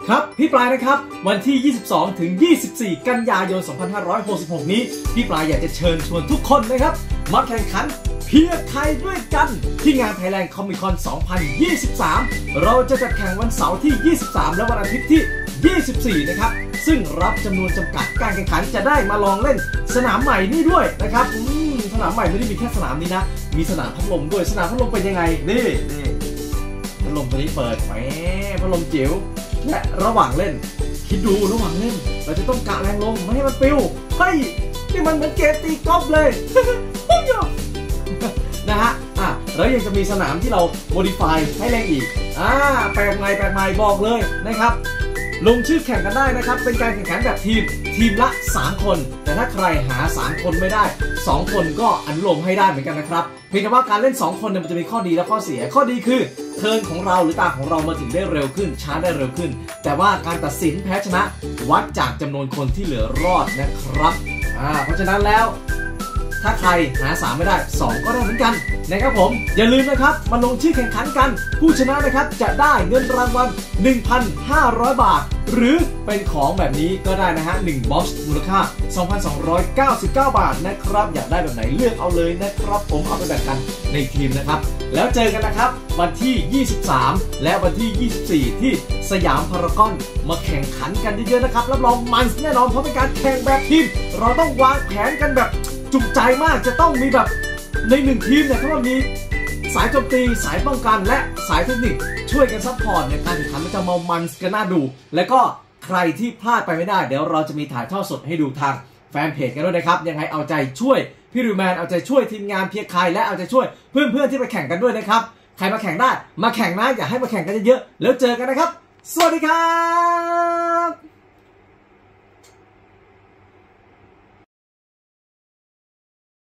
ครับพี่ปลายนะครับวันที่ 22 ถึง 24 กันยายน 2566 นี้พี่ปลายอยากจะเชิญชวนทุกคนนะครับมาแข่งขันเพียร์ไทยด้วยกันที่งาน Thailand Comic Con 2023 เราจะจัดแข่งวันเสาร์ที่ 23 และวันอาทิตย์ที่ 24 นะครับซึ่งรับจำนวนจำกัดการแข่งขันจะได้มาลองเล่นสนามใหม่นี่ด้วยนะครับสนามใหม่ไม่ได้มีแค่สนามนี้นะมีสนามพัดลมด้วยสนามพัดลมเป็นยังไงนี่พัดลมตัวนี้เปิดแหมพัดลมจิ๋วและระหว่างเล่นคิดดูระหว่างเล่นเราจะต้องกะแรงลมไม่ให้มันปิวเฮ้ยนี่มันเหมือนเกมตีกอล์ฟเลยนะฮะแล้วยังจะมีสนามที่เราโมดิฟายให้แรงอีกแปลกใหม่บอกเลยนะครับลงชื่อแข่งกันได้นะครับเป็นการแข่งขันแบบทีมละ3คนแต่ถ้าใครหา3คนไม่ได้2คนก็อนุโลมให้ได้เหมือนกันนะครับเพียงแต่ว่าการเล่น2คนเนี่ยมันจะมีข้อดีและข้อเสียข้อดีคือเทิร์นของเราหรือตาของเรามาถึงได้เร็วขึ้นช้าได้เร็วขึ้นแต่ว่าการตัดสินแพ้ชนะวัดจากจำนวนคนที่เหลือรอดนะครับเพราะฉะนั้นแล้วถ้าใครหา3ไม่ได้2ก็ได้เหมือนกันนะครับผมอย่าลืมนะครับมาลงชื่อแข่งขันกันผู้ชนะนะครับจะได้เงินรางวัล 1,500 บาทหรือเป็นของแบบนี้ก็ได้นะฮะ1บ็อกซ์มูลค่า 2,299 บาทนะครับอยากได้แบบไหนเลือกเอาเลยนะครับผมเอาไปแบ่งกันในทีมนะครับแล้วเจอกันนะครับวันที่ 23 และวันที่ 24 ที่สยามพารากอนมาแข่งขันกันเยอะๆนะครับรับรองมันแน่นอนเพราะเป็นการแข่งแบบทีมเราต้องวางแผนกันแบบจุใจมากจะต้องมีแบบใน1ทีมเนี่ยเขาว่ามีสายโจมตีสายป้องกันและสายเทคนิคช่วยกันซัพพอร์ตในการแข่งขันมันจะมันกันน่าดูและก็ใครที่พลาดไปไม่ได้เดี๋ยวเราจะมีถ่ายทอดสดให้ดูทางแฟนเพจกันด้วยนะครับยังไงเอาใจช่วยพี่ริวแมนเอาใจช่วยทีมงานเพียร์ไทยและเอาใจช่วยเพื่อนๆที่ไปแข่งกันด้วยนะครับใครมาแข่งได้มาแข่งนะอย่าให้มาแข่งกันเยอะๆแล้วเจอกันนะครับสวัสดีครับ